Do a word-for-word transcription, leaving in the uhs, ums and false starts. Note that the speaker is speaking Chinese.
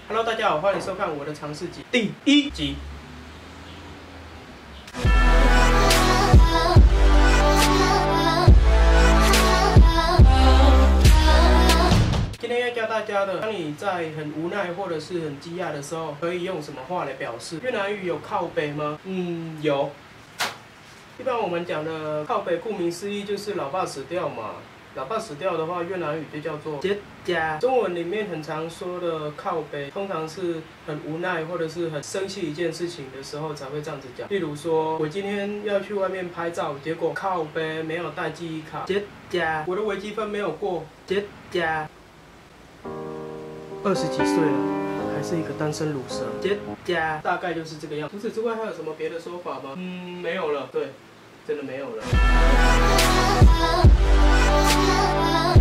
Hello， 大家好，欢迎收看我的尝试集第一集。今天要教大家的，当你在很无奈或者是很惊讶的时候，可以用什么话来表示？越南语有靠北吗？嗯，有。一般我们讲的靠北，顾名思义就是老爸死掉嘛。 老爸死掉的话，越南语就叫做chết cha。中文里面很常说的靠北，通常是很无奈或者是很生气一件事情的时候才会这样子讲。例如说，我今天要去外面拍照，结果靠北没有带记忆卡，chết cha。我的微积分没有过，chết cha。二十几岁了，还是一个单身乳蛇，chết cha。大概就是这个样子。除此之外，还有什么别的说法吗？嗯，没有了。对，真的没有了。